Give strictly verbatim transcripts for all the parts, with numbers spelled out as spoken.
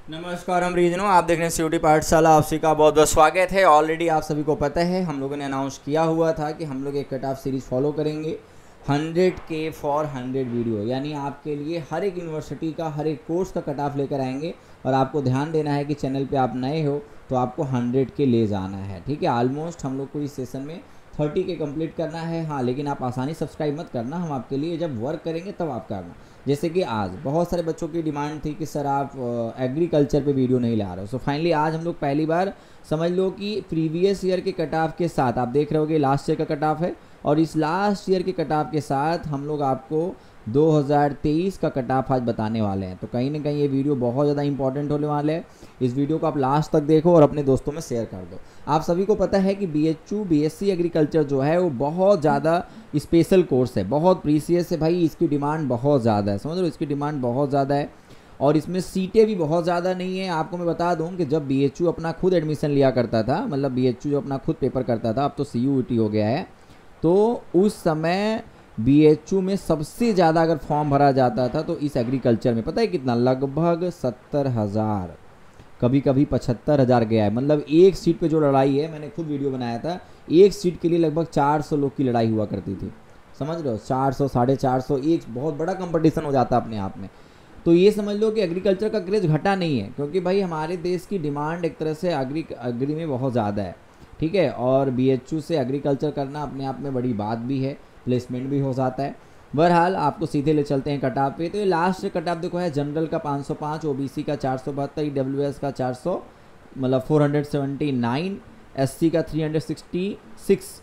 नमस्कार, हम रीजनो आप देख रहे हैं सीयूटी पाठशाला। आपसी का बहुत बहुत स्वागत है। ऑलरेडी आप सभी को पता है, हम लोगों ने अनाउंस किया हुआ था कि हम लोग एक कट ऑफ सीरीज़ फॉलो करेंगे हंड्रेड के फॉर हंड्रेड वीडियो, यानी आपके लिए हर एक यूनिवर्सिटी का हर एक कोर्स का कट ऑफ लेकर आएंगे। और आपको ध्यान देना है कि चैनल पे आप नए हो तो आपको हंड्रेड के ले जाना है, ठीक है। ऑलमोस्ट हम लोग को इस सेशन में थर्टी के कंप्लीट करना है। हाँ, लेकिन आप आसानी सब्सक्राइब मत करना, हम आपके लिए जब वर्क करेंगे तब आप करना। जैसे कि आज बहुत सारे बच्चों की डिमांड थी कि सर आप एग्रीकल्चर पे वीडियो नहीं ला रहे हो। सो फाइनली आज हम लोग पहली बार समझ लो कि प्रीवियस ईयर के कट ऑफ के साथ, आप देख रहे होगे लास्ट ईयर का कट ऑफ है, और इस लास्ट ईयर के कट ऑफ के साथ हम लोग आपको दो हज़ार तेईस का कट ऑफ आज बताने वाले हैं। तो कहीं ना कहीं ये वीडियो बहुत ज़्यादा इंपॉर्टेंट होने वाले है। इस वीडियो को आप लास्ट तक देखो और अपने दोस्तों में शेयर कर दो। आप सभी को पता है कि B H U B S C agriculture जो है वो बहुत ज़्यादा स्पेशल कोर्स है, बहुत प्रीसियस है भाई। इसकी डिमांड बहुत ज़्यादा है, समझ लो, इसकी डिमांड बहुत ज़्यादा है। और इसमें सीटें भी बहुत ज़्यादा नहीं है। आपको मैं बता दूं कि जब बी एच यू अपना खुद एडमिशन लिया करता था, मतलब बी एच यू जो अपना खुद पेपर करता था, अब तो सी यू ई टी हो गया है, तो उस समय बी एच यू में सबसे ज़्यादा अगर फॉर्म भरा जाता था तो इस एग्रीकल्चर में पता है कितना, लगभग सत्तर हज़ार, कभी कभी पचहत्तर हज़ार गया है। मतलब एक सीट पे जो लड़ाई है, मैंने खुद वीडियो बनाया था, एक सीट के लिए लगभग चार सौ लोग की लड़ाई हुआ करती थी, समझ रहे हो, चार सौ साढ़े चार सौ, एक बहुत बड़ा कंपटीशन हो जाता अपने आप में। तो ये समझ लो कि एग्रीकल्चर का क्रेज घटा नहीं है, क्योंकि भाई हमारे देश की डिमांड एक तरह से एग्री एग्री में बहुत ज़्यादा है, ठीक है। और बी एच यू से एग्रीकल्चर करना अपने आप में बड़ी बात भी है, प्लेसमेंट भी हो जाता है। बहरहाल आपको सीधे ले चलते हैं कटाप पे। तो ये लास्ट कटाप देखो है, जनरल का पाँच सौ पाँच, ओबीसी का चार सौ बहत्तर, ईडब्ल्यूएस का चार सौ मतलब चार सौ उन्यासी, एससी का तीन सौ छियासठ,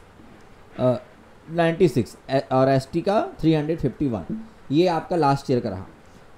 छियानवे और एसटी का तीन सौ इक्यावन। ये आपका लास्ट ईयर का रहा।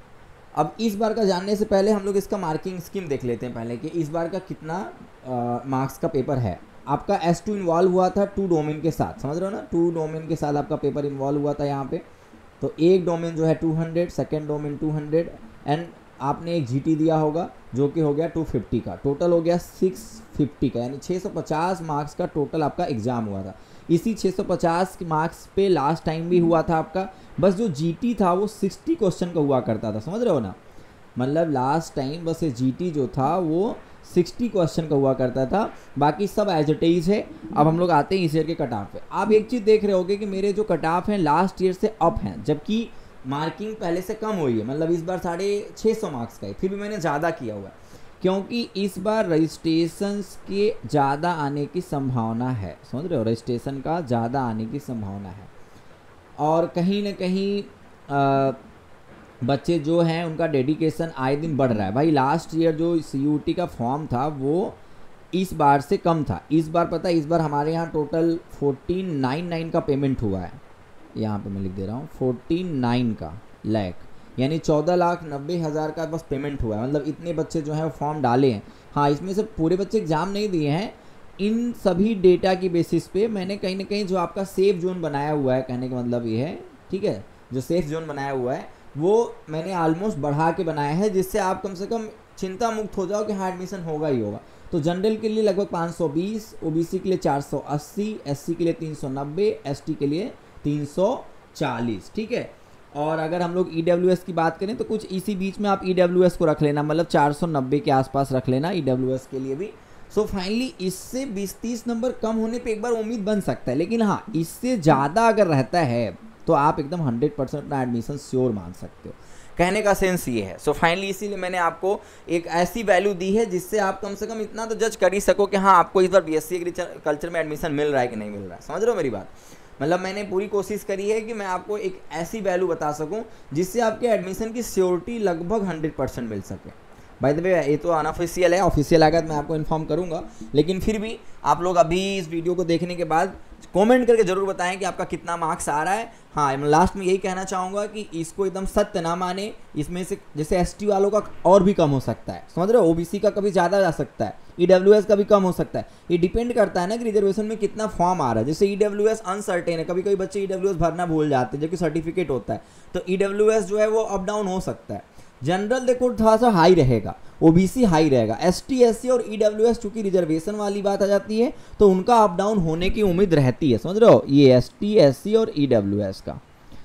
अब इस बार का जानने से पहले हम लोग इसका मार्किंग स्कीम देख लेते हैं पहले कि इस बार का कितना मार्क्स का पेपर है। आपका एस टू इन्वॉल्व हुआ था टू डोमेन के साथ, समझ रहे हो ना, टू डोमेन के साथ आपका पेपर इन्वॉल्व हुआ था यहाँ पे। तो एक डोमेन जो है दो सौ, सेकंड डोमेन दो सौ, एंड आपने एक जीटी दिया होगा जो कि हो गया दो सौ पचास का, टोटल हो गया छह सौ पचास का, यानी छह सौ पचास मार्क्स का टोटल आपका एग्जाम हुआ था। इसी छह सौ पचास मार्क्स पे लास्ट टाइम भी हुआ था आपका, बस जो जीटी था वो साठ क्वेश्चन का हुआ करता था, समझ रहे हो ना। मतलब लास्ट टाइम बस ये जीटी जो था वो साठ क्वेश्चन का हुआ करता था, बाकी सब एज इट इज है। अब हम लोग आते हैं इस ईयर के कट ऑफ पे। आप एक चीज़ देख रहे होगे कि मेरे जो कट ऑफ हैं लास्ट ईयर से अप हैं, जबकि मार्किंग पहले से कम हुई है। मतलब इस बार साढ़े छः सौ मार्क्स का है, फिर भी मैंने ज़्यादा किया हुआ है, क्योंकि इस बार रजिस्ट्रेशन के ज़्यादा आने की संभावना है, समझ रहे हो, रजिस्ट्रेशन का ज़्यादा आने की संभावना है। और कहीं ना कहीं आ, बच्चे जो हैं उनका डेडिकेशन आए दिन बढ़ रहा है भाई। लास्ट ईयर जो सी यू टी का फॉर्म था वो इस बार से कम था। इस बार पता है, इस बार हमारे यहाँ टोटल फोर्टीन नाइन नाइन का पेमेंट हुआ है। यहाँ पे मैं लिख दे रहा हूँ फोर्टीन नाइन का लैख, यानी चौदह लाख नब्बे हज़ार का बस पेमेंट हुआ है। मतलब इतने बच्चे जो हैं वो फॉर्म डाले हैं। हाँ, इसमें से पूरे बच्चे एग्ज़ाम नहीं दिए हैं। इन सभी डेटा की बेसिस पे मैंने कहीं ना कहीं जो आपका सेफ जोन बनाया हुआ है, कहने का मतलब ये है, ठीक है, जो सेफ जोन बनाया हुआ है वो मैंने ऑलमोस्ट बढ़ा के बनाया है, जिससे आप कम से कम चिंता मुक्त हो जाओ कि हाँ एडमिशन होगा ही होगा। तो जनरल के लिए लगभग पाँच सौ बीस, ओबीसी के लिए चार सौ अस्सी, एससी के लिए तीन सौ नब्बे, एसटी के लिए तीन सौ चालीस, ठीक है। और अगर हम लोग ईडब्ल्यूएस की बात करें तो कुछ इसी बीच में आप ईडब्ल्यूएस को रख लेना, मतलब चार सौ नब्बे के आसपास रख लेना ईडब्ल्यूएस के लिए भी। सो फाइनली इससे बीस तीस नंबर कम होने पे एक बार उम्मीद बन सकता है, लेकिन हाँ इससे ज़्यादा अगर रहता है तो आप एकदम हंड्रेड परसेंट अपना एडमिशन श्योर मान सकते हो। कहने का सेंस ये है। सो फाइनली इसीलिए मैंने आपको एक ऐसी वैल्यू दी है जिससे आप कम से कम इतना तो जज कर ही सको कि हाँ आपको इस बार बीएससी एग्रीकल्चर में एडमिशन मिल रहा है कि नहीं मिल रहा है, समझ रहे हो मेरी बात। मतलब मैंने पूरी कोशिश करी है कि मैं आपको एक ऐसी वैल्यू बता सकूं जिससे आपके एडमिशन की श्योरिटी लगभग हंड्रेड परसेंट मिल सके। बाय द वे ये तो अनऑफिशियल है, ऑफिशियल आएगा तो मैं आपको इन्फॉर्म करूंगा, लेकिन फिर भी आप लोग अभी इस वीडियो को देखने के बाद कमेंट करके जरूर बताएं कि आपका कितना मार्क्स आ रहा है। हाँ, मैं लास्ट में यही कहना चाहूँगा कि इसको एकदम सत्य ना माने। इसमें से जैसे एसटी वालों का और भी कम हो सकता है, समझ रहे हो, ओबीसी का कभी ज़्यादा जा सकता है, ईडब्ल्यूएस का भी कम हो सकता है। ये डिपेंड करता है ना कि रिजर्वेशन में कितना फॉर्म आ रहा है। जैसे ईडब्ल्यूएस अनसर्टेन है, कभी कभी बच्चे ईडब्ल्यूएस भरना भूल जाते हैं जबकि सर्टिफिकेट होता है, तो ईडब्ल्यूएस जो है वो अप डाउन हो सकता है। जनरल देखो थोड़ा सा हाई रहेगा, ओबीसी हाई रहेगा, एसटी एससी और ईडब्ल्यूएस चूंकि रिजर्वेशन वाली बात आ जाती है तो उनका अप डाउन होने की उम्मीद रहती है, समझ रहे हो, ये एसटी एससी और ईडब्ल्यूएस का।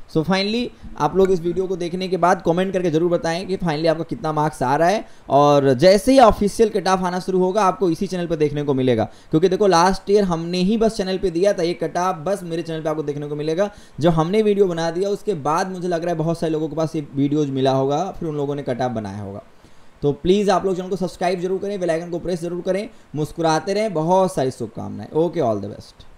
सो फाइनली आप लोग इस वीडियो को देखने के बाद कमेंट करके जरूर बताएं कि फाइनली आपका कितना मार्क्स आ रहा है, और जैसे ही ऑफिशियल कट ऑफ आना शुरू होगा आपको इसी चैनल पर देखने को मिलेगा, क्योंकि देखो लास्ट ईयर हमने ही बस चैनल पे दिया था, ये कट ऑफ बस मेरे चैनल पे आपको देखने को मिलेगा। जब हमने वीडियो बना दिया उसके बाद मुझे लग रहा है बहुत सारे लोगों के पास ये वीडियोज मिला होगा, फिर उन लोगों ने कट ऑफ बनाया होगा। तो प्लीज़ आप लोग चैनल को सब्सक्राइब जरूर करें, बेल आइकन को प्रेस जरूर करें, मुस्कुराते रहें। बहुत सारी शुभकामनाएं। Okay, all the best.